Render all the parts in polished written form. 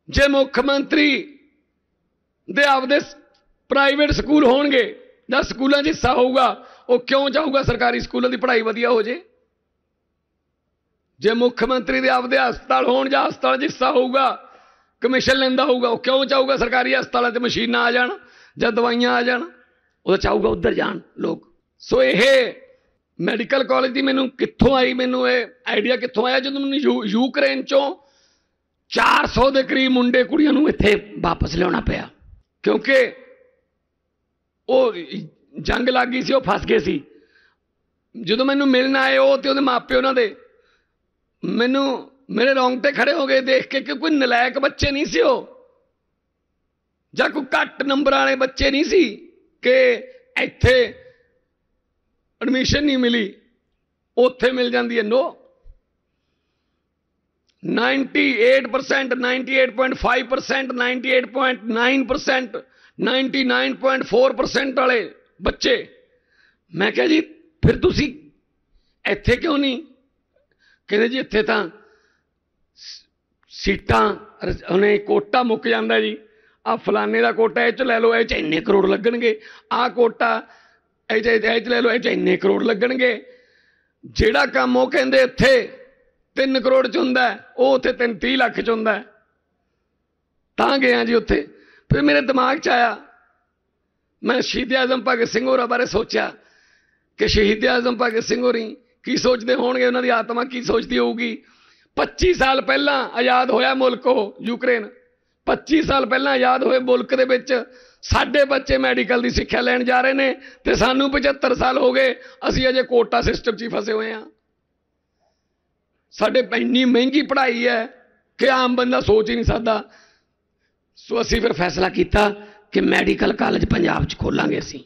जे मुख्यमंत्री दे आपदे private school होणगे जां स्कूलों हिस्सा होगा, वो क्यों चाहूगा सरकारी स्कूलों की पढ़ाई वधिया हो जाए? जे मुख्यमंत्री दे आपदे हस्पताल होण जां हस्पताल हिस्सा होगा, कमीशन लैंदा होगा, वो क्यों चाहूगा सरकारी हस्पतालों से मशीनां आ जाण जां दवाइयां आ जाण? वो चाहूगा उधर जाण लोग। सो यह मैडिकल कॉलेज की मैनू कित्थों आई, मैनू ये आइडिया कित्थों आया? जो मैनू यूक्रेन चों 400 के करीब मुंडे कुड़ियां नूं इत्थे वापस लिया पिया, क्योंकि वो जंग लग गई सी, वो फस गए सी। जो मैनू मिलण आए वो तो उहदे मापे उन्हां दे, मैनू मेरे रोंगटे खड़े हो गए देख के कि कोई नलायक बच्चे नहीं सी, जां कोई घट नंबर वाले बच्चे नहीं सी कि इत्थे एडमिशन नहीं मिली, उत्थे मिल जाती है। नो, 98%, 98.5%, 98.9%, 99.4% वाले बच्चे। मैं क्या जी फिर तुसी इत्थे क्यों नहीं? कहते जी इत्थे तां सीटां उन्हें कोटा मुक जाता जी, आ फलाने का कोटा इह च लै लो, इह इन्ने करोड़ लगणगे, आ कोटा इह च लै लो, इह इन्ने करोड़ लगणगे। जिहड़ा काम वो कहंदे इत्थे 3 करोड़ च हुंदा है, वो उत्थे 30 लाख च हुंदा है। तां गया जी उत्थे। फिर मेरे दिमाग च आया, मैं शहीद आजम भगत सिंह होरां बारे सोचा कि शहीद आजम भगत सिंह होरी की सोचते होणगे, उन्हां दी आत्मा की सोचती होगी। 25 साल पहला आज़ाद होया मुल्क हो यूक्रेन, 25 साल पहला आज़ाद होए मुल्क दे विच साडे बच्चे मैडिकल की सिक्ख्या लैण जा रहे हैं, तो सानू 75 साल हो गए, असीं अजे कोटा सिस्टम च फसे हुए हैं। साडे इन्नी महंगी पढ़ाई है कि आम बंदा सोच ही नहीं सकता। सो असीं फिर फैसला किया कि मैडिकल कॉलेज पंजाब च खोलांगे। असीं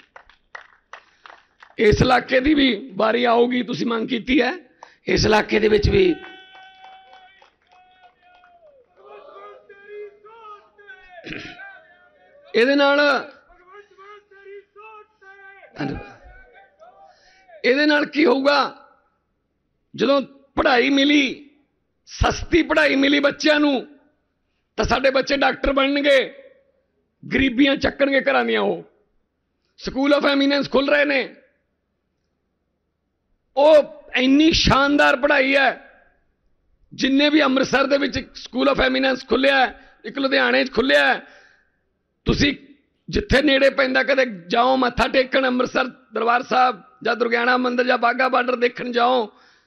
इस इलाके की भी बारी आऊगी, तुसीं मंग कीती है, इस इलाके दे विच भी ਇਹਦੇ ਨਾਲ ਕੀ ਹੋਊਗਾ? ਜਦੋਂ पढ़ाई मिली, सस्ती पढ़ाई मिली बच्चों नूं, तो साडे बच्चे डॉक्टर बनणगे, गरीबियां चक्कणगे घरां दियां। वो स्कूल ऑफ एमिनेंस खुल रहे हैं, वो इन्नी शानदार पढ़ाई है। जिन्ने भी अमृतसर दे विच स्कूल ऑफ एमिनेंस खुलिया है, एक लुधियाने खुलिया है, तुसी जिथे नेड़े पैंदा कदे जाओ मत्था टेकण अमृतसर दरबार साहब जां दुर्गियाना मंदिर जां बाघा बार्डर देखण जाओ,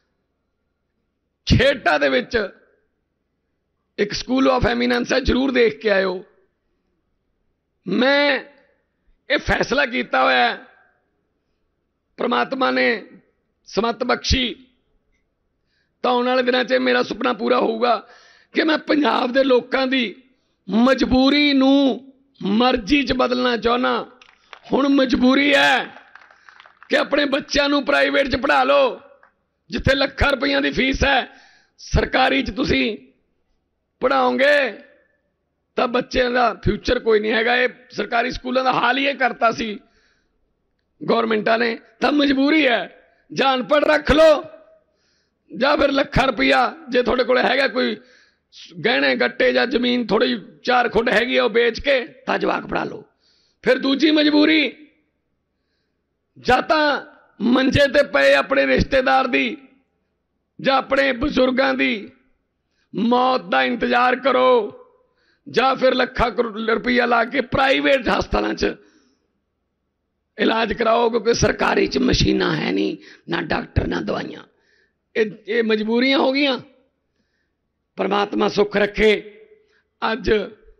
छेटा दे विच एक स्कूल ऑफ एमिनेंस है, जरूर देख के आयो। मैं ये फैसला किया हुआ है, परमात्मा ने समत बख्शी, तो आने वाले दिनों च मेरा सुपना पूरा होगा कि मैं पंजाब दे लोकां दी मजबूरी नूं मर्जी च बदलना चाहना। हुण मजबूरी है कि अपने बच्चों नूं प्राइवेट च पढ़ा लो, जिथे लाखां रुपया की फीस है। सरकारी च तुसीं पढ़ाओगे तो बच्चों का फ्यूचर कोई नहीं हैगा। ये सरकारी स्कूलों का हाल ही करता सी गौरमेंटा ने, तो मजबूरी है, जां अनपढ़ रख लो जां फिर लाखां रुपया जे थोड़े कोल हैगा कोई गहने गट्टे या जमीन थोड़ी 4 खुट हैगी, वो बेच के ता जवाक पढ़ा लो। फिर दूजी मजबूरी, जां तां मंजे ते पे अपने रिश्तेदार दी जां अपने बजुर्गों की मौत का इंतजार करो, जां फिर लाखां रुपया ला के प्राइवेट हस्पतालों च इलाज कराओ, क्योंकि सरकारी च मशीनां है नहीं, ना डॉक्टर ना दवाइयां। ये मजबूरियां हो गई। परमात्मा सुख रखे, अज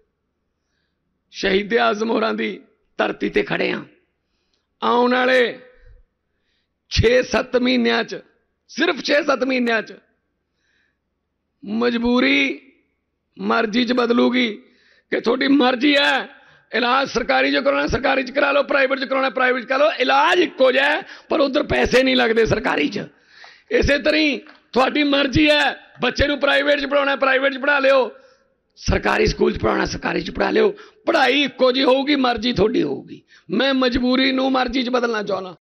शहीद आजम होरां दी धरती ते खड़े हाँ। आने वाले 6-7 महीनों च, सिर्फ 6-7 महीनों च मजबूरी मर्जी च बदलूगी कि थोड़ी मर्जी है। इलाज सरकारी जो कराना सरकारी च करा लो, प्राइवेट च कराना प्राइवेट च करा लो, इलाज इक्को जिहा है पर उधर पैसे नहीं लगते सरकारी च। इस तरह थोड़ी मर्जी है, बच्चे नूं प्राइवेट च पढ़ाना प्राइवेट च पढ़ा लियो, सरकारी स्कूल च पढ़ाना सरकारी च पढ़ा लियो, पढ़ाई इक्को जी होगी, मर्जी थोड़ी होगी। मैं मजबूरी नूं मर्जी च बदलना चाहना।